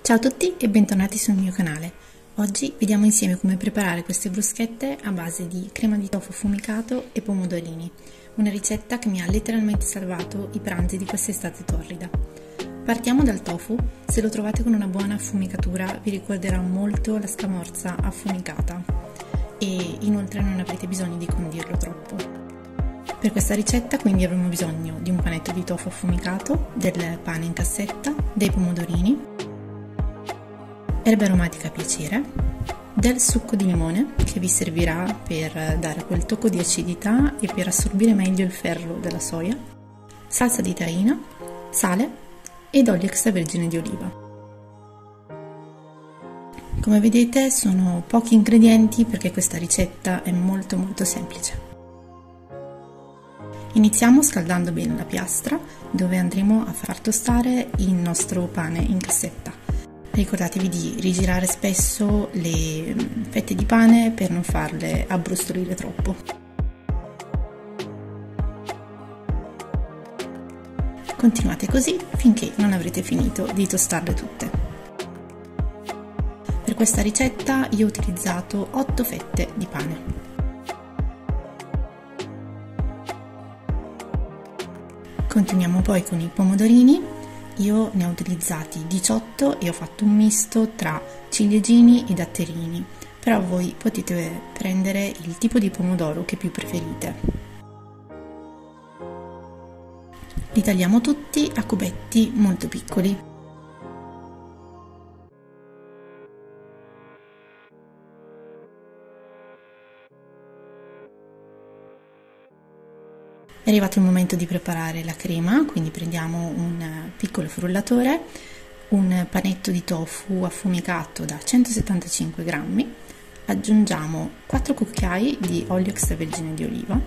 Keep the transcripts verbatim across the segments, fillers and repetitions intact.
Ciao a tutti e bentornati sul mio canale. Oggi vediamo insieme come preparare queste bruschette a base di crema di tofu affumicato e pomodorini, una ricetta che mi ha letteralmente salvato i pranzi di quest'estate torrida. Partiamo dal tofu. Se lo trovate con una buona affumicatura vi ricorderà molto la scamorza affumicata e inoltre non avrete bisogno di condirlo troppo. Per questa ricetta quindi avremo bisogno di un panetto di tofu affumicato, del pane in cassetta, dei pomodorini, erba aromatica a piacere, del succo di limone che vi servirà per dare quel tocco di acidità e per assorbire meglio il ferro della soia, salsa di tahina, sale ed olio extravergine di oliva. Come vedete sono pochi ingredienti perché questa ricetta è molto molto semplice. Iniziamo scaldando bene la piastra dove andremo a far tostare il nostro pane in cassetta. Ricordatevi di rigirare spesso le fette di pane per non farle abbrustolire troppo. Continuate così finché non avrete finito di tostarle tutte. Per questa ricetta io ho utilizzato otto fette di pane. Continuiamo poi con i pomodorini. Io ne ho utilizzati diciotto e ho fatto un misto tra ciliegini e datterini, però voi potete prendere il tipo di pomodoro che più preferite. Li tagliamo tutti a cubetti molto piccoli. È arrivato il momento di preparare la crema, quindi prendiamo un piccolo frullatore, un panetto di tofu affumicato da centosettantacinque grammi, aggiungiamo quattro cucchiai di olio extravergine di oliva,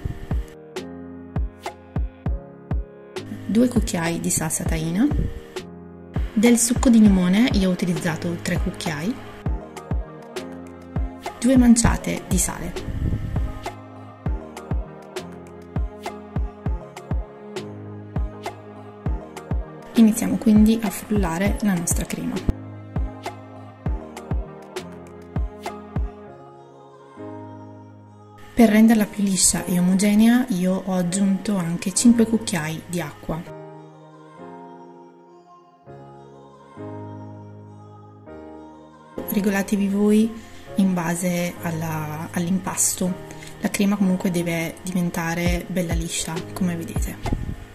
due cucchiai di salsa tahina, del succo di limone, io ho utilizzato tre cucchiai, due manciate di sale. Iniziamo quindi a frullare la nostra crema. Per renderla più liscia e omogenea io ho aggiunto anche cinque cucchiai di acqua. Regolatevi voi in base all'impasto. La crema comunque deve diventare bella liscia, come vedete.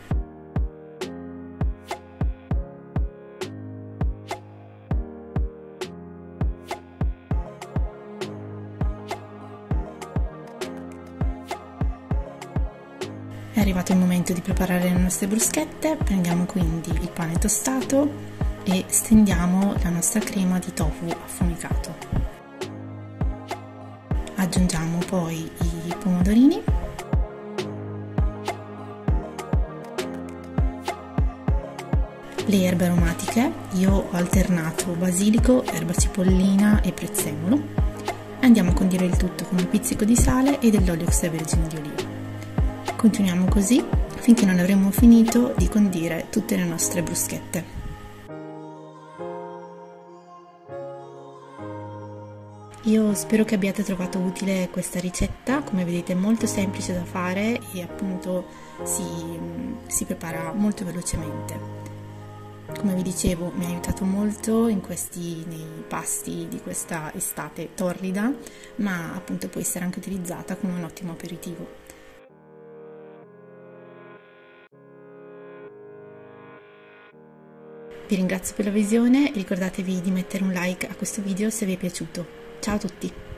È arrivato il momento di preparare le nostre bruschette. Prendiamo quindi il pane tostato e stendiamo la nostra crema di tofu affumicato. Aggiungiamo poi i pomodorini, le erbe aromatiche. Io ho alternato basilico, erba cipollina e prezzemolo. Andiamo a condire il tutto con un pizzico di sale e dell'olio extravergine di oliva. Continuiamo così finché non avremo finito di condire tutte le nostre bruschette. Io spero che abbiate trovato utile questa ricetta, come vedete è molto semplice da fare e appunto si, si prepara molto velocemente. Come vi dicevo mi ha aiutato molto in questi, nei pasti di questa estate torrida, ma appunto può essere anche utilizzata come un ottimo aperitivo. Vi ringrazio per la visione e ricordatevi di mettere un like a questo video se vi è piaciuto. Ciao a tutti!